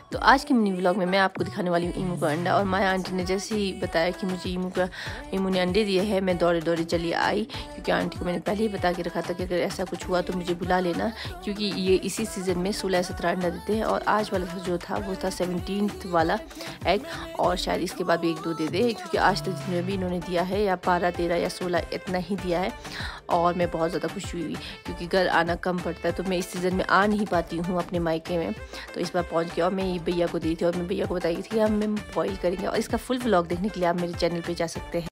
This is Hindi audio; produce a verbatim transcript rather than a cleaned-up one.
तो आज के मिनी व्लॉग में मैं आपको दिखाने वाली हूँ ईमू का अंडा। और माया आंटी ने जैसे ही बताया कि मुझे ईमू का ईमू ने अंडे दिए हैं, मैं दौड़े दौड़े चली आई, क्योंकि आंटी को मैंने पहले ही बता के रखा था कि अगर ऐसा कुछ हुआ तो मुझे बुला लेना, क्योंकि ये इसी सीज़न में सोलह सत्रह अंडा देते हैं। और आज वाला जो था वो था सेवनटीन्थ वाला एग, और शायद इसके बाद भी एक दो दे दे, क्योंकि आज तक जितने भी इन्होंने दिया है या बारह तेरह या सोलह इतना ही दिया है। और मैं बहुत ज़्यादा खुश हुई, क्योंकि घर आना कम पड़ता है तो मैं इस सीज़न में आ नहीं पाती हूँ अपने मायके में। तो इस बार पहुँच गया और मैं ये भैया को दी थी, और मैं भैया को बताई थी कि हम मैं बॉईल करेंगे। और इसका फुल व्लॉग देखने के लिए आप मेरे चैनल पे जा सकते हैं।